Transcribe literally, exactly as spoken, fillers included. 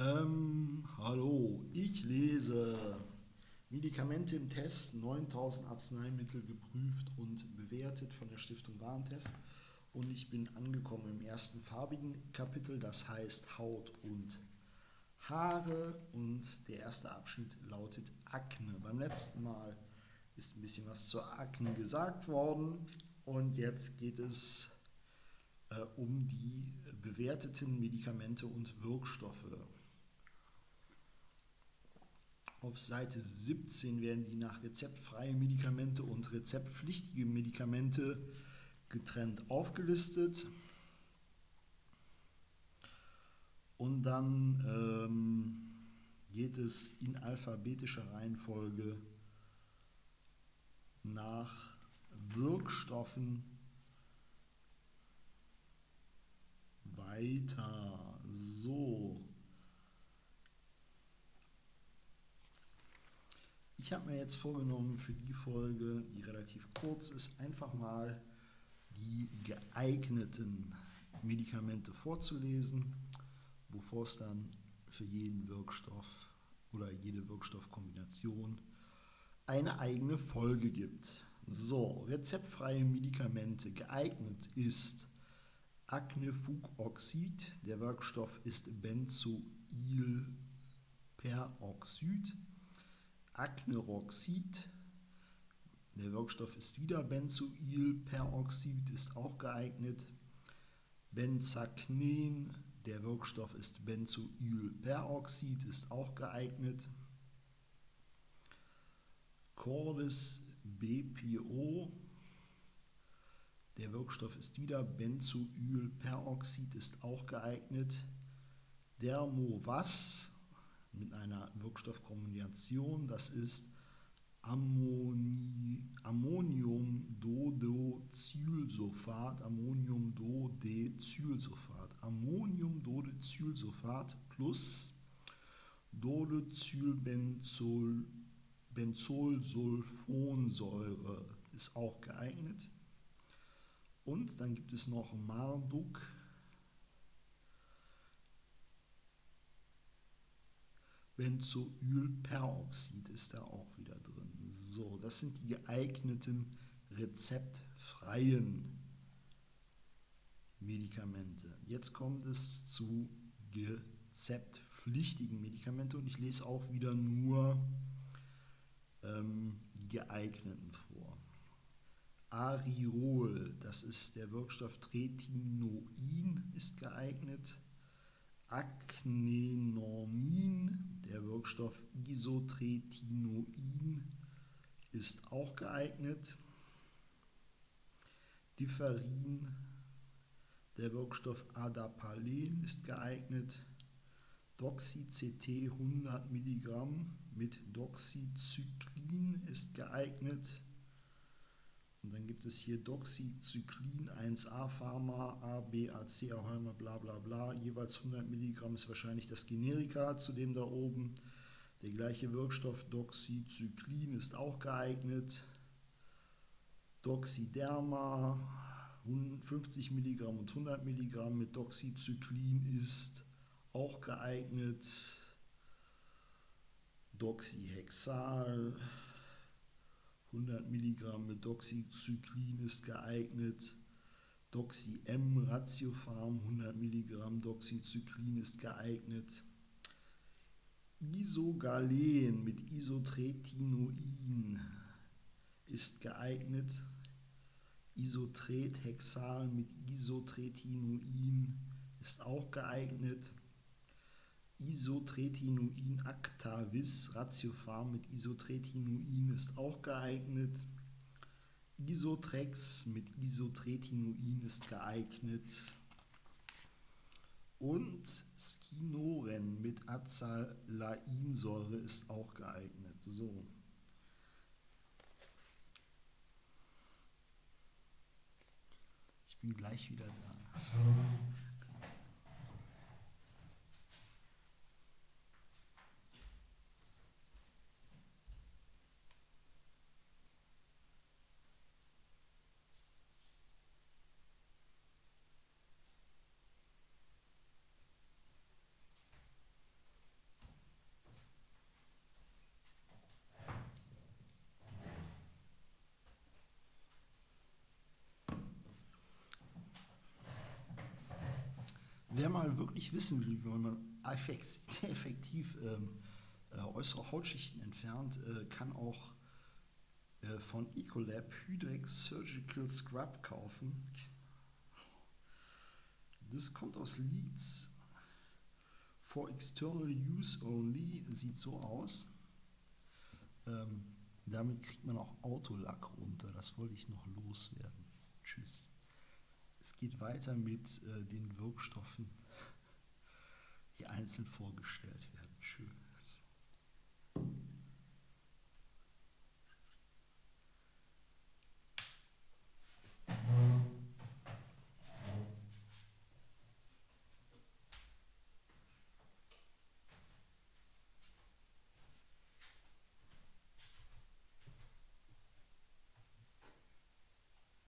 Ähm, hallo, ich lese Medikamente im Test, neuntausend Arzneimittel geprüft und bewertet von der Stiftung Warentest. Und ich bin angekommen im ersten farbigen Kapitel, das heißt Haut und Haare. Und der erste Abschnitt lautet Akne. Beim letzten Mal ist ein bisschen was zur Akne gesagt worden. Und jetzt geht es äh, um die bewerteten Medikamente und Wirkstoffe. Auf Seite siebzehn werden die nach rezeptfreie Medikamente und rezeptpflichtige Medikamente getrennt aufgelistet. Und dann ähm, geht es in alphabetischer Reihenfolge nach Wirkstoffen weiter. So. Ich habe mir jetzt vorgenommen, für die Folge, die relativ kurz ist, einfach mal die geeigneten Medikamente vorzulesen, bevor es dann für jeden Wirkstoff oder jede Wirkstoffkombination eine eigene Folge gibt. So, rezeptfreie Medikamente. Geeignet ist Acnefugoxid, der Wirkstoff ist Benzoylperoxid. Acneroxid, der Wirkstoff ist wieder Benzoylperoxid, ist auch geeignet. Benzacnen, der Wirkstoff ist Benzoylperoxid, ist auch geeignet. Cordes B P O, der Wirkstoff ist wieder Benzoylperoxid, ist auch geeignet. Dermovas mit einer Wirkstoffkombination, das ist Ammoni Ammoniumdodecylsulfat, Ammoniumdodecylsulfat, Ammoniumdodecylsulfat plus Dodecylbenzolsulfonsäure ist auch geeignet. Und dann gibt es noch Marduk, Benzoylperoxid ist da auch wieder drin. So, das sind die geeigneten rezeptfreien Medikamente. Jetzt kommt es zu rezeptpflichtigen Medikamenten und ich lese auch wieder nur ähm, die geeigneten vor. Arirol, das ist der Wirkstoff Tretinoin, ist geeignet. Acnenormin, der Wirkstoff Isotretinoin, ist auch geeignet. Differin, der Wirkstoff Adapalen, ist geeignet. Doxy-C T hundert Milligramm mit Doxycyclin ist geeignet. Und dann gibt es hier Doxycyclin eins A Pharma, A, B, A, C, Aholmer, bla bla bla. Jeweils hundert Milligramm ist wahrscheinlich das Generika zu dem da oben. Der gleiche Wirkstoff Doxycyclin ist auch geeignet. Doxiderma, fünfzig Milligramm und hundert Milligramm mit Doxycyclin ist auch geeignet. Doxyhexal, hundert Milligramm mit Doxycyclin ist geeignet. Doxy-M Ratiopharm, hundert Milligramm Doxycyclin ist geeignet. Isogalen mit Isotretinoin ist geeignet. Isotrethexal mit Isotretinoin ist auch geeignet. Isotretinoin Actavis Ratiopharm mit Isotretinoin ist auch geeignet. Isotrex mit Isotretinoin ist geeignet. Und Skinoren mit Azalainsäure ist auch geeignet. So. Ich bin gleich wieder da. wer mal wirklich wissen will, wie man effekt- effektiv ähm, äh, äußere Hautschichten entfernt, äh, kann auch äh, von Ecolab Hydrex Surgical Scrub kaufen. Das kommt aus Leeds. For external use only, sieht so aus. Ähm, damit kriegt man auch Autolack runter. Das wollte ich noch loswerden. Tschüss. Es geht weiter mit äh, den Wirkstoffen, die einzeln vorgestellt werden. Schön.